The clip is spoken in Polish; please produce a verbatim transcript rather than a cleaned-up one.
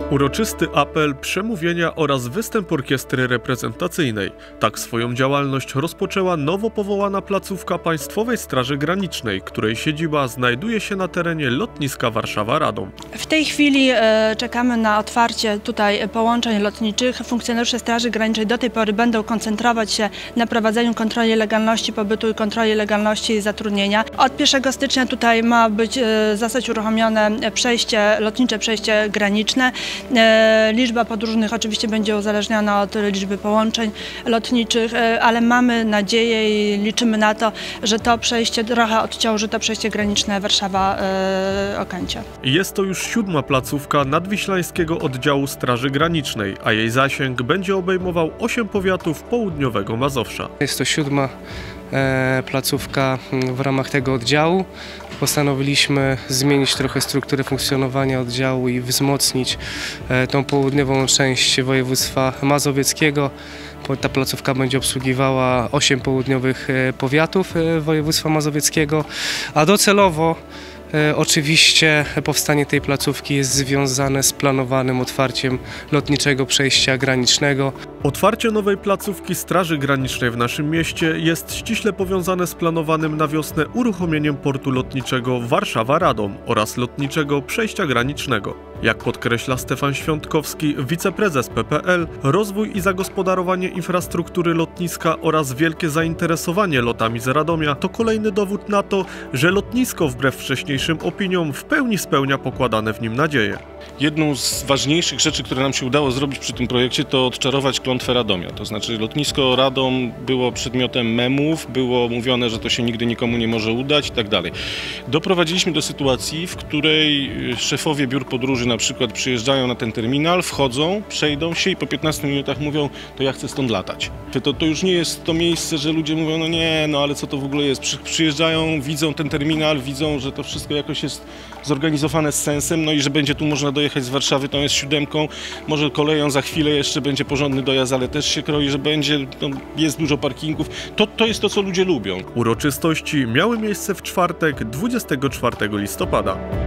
Uroczysty apel, przemówienia oraz występ orkiestry reprezentacyjnej. Tak swoją działalność rozpoczęła nowo powołana placówka Państwowej Straży Granicznej, której siedziba znajduje się na terenie lotniska Warszawa-Radom. W tej chwili e, czekamy na otwarcie tutaj połączeń lotniczych. Funkcjonariusze Straży Granicznej do tej pory będą koncentrować się na prowadzeniu kontroli legalności pobytu i kontroli legalności zatrudnienia. Od pierwszego stycznia tutaj ma być e, zostać uruchomione przejście, lotnicze przejście graniczne. E, liczba podróżnych oczywiście będzie uzależniona od liczby połączeń lotniczych, e, ale mamy nadzieję i liczymy na to, że to przejście trochę odciąży to przejście graniczne Warszawa-Okęcie. Jest to już siódma placówka nadwiślańskiego oddziału Straży Granicznej, a jej zasięg będzie obejmował osiem powiatów południowego Mazowsza. Jest to siódma e, placówka w ramach tego oddziału. Postanowiliśmy zmienić trochę strukturę funkcjonowania oddziału i wzmocnić e, tą południową część województwa mazowieckiego. Ta placówka będzie obsługiwała osiem południowych e, powiatów e, województwa mazowieckiego, a docelowo E, oczywiście powstanie tej placówki jest związane z planowanym otwarciem lotniczego przejścia granicznego. Otwarcie nowej placówki Straży Granicznej w naszym mieście jest ściśle powiązane z planowanym na wiosnę uruchomieniem portu lotniczego Warszawa-Radom oraz lotniczego przejścia granicznego. Jak podkreśla Stefan Świątkowski, wiceprezes P P L, rozwój i zagospodarowanie infrastruktury lotniska oraz wielkie zainteresowanie lotami z Radomia to kolejny dowód na to, że lotnisko wbrew wcześniejszym opiniom w pełni spełnia pokładane w nim nadzieje. Jedną z ważniejszych rzeczy, które nam się udało zrobić przy tym projekcie, to odczarować klątwę Radomia. To znaczy lotnisko Radom było przedmiotem memów, było mówione, że to się nigdy nikomu nie może udać i tak dalej. Doprowadziliśmy do sytuacji, w której szefowie biur podróży na przykład przyjeżdżają na ten terminal, wchodzą, przejdą się i po piętnastu minutach mówią, to ja chcę stąd latać. To, to już nie jest to miejsce, że ludzie mówią, no nie, no ale co to w ogóle jest. Przy, przyjeżdżają, widzą ten terminal, widzą, że to wszystko jakoś jest zorganizowane z sensem, no i że będzie tu można dojechać z Warszawy tą jest siódemką, może koleją za chwilę jeszcze będzie porządny dojazd, ale też się kroi, że będzie, no, jest dużo parkingów. To, to jest to, co ludzie lubią. Uroczystości miały miejsce w czwartek, dwudziestego czwartego listopada.